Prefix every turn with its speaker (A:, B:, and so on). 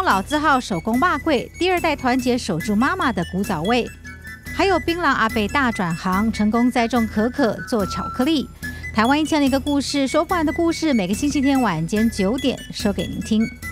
A: 东老字号手工肉粿，第二代团结守住妈妈的古早味。还有槟榔阿伯大转行，成功栽种可可做巧克力。台湾1001个故事，说不完的故事，每个星期天晚间9点说给您听。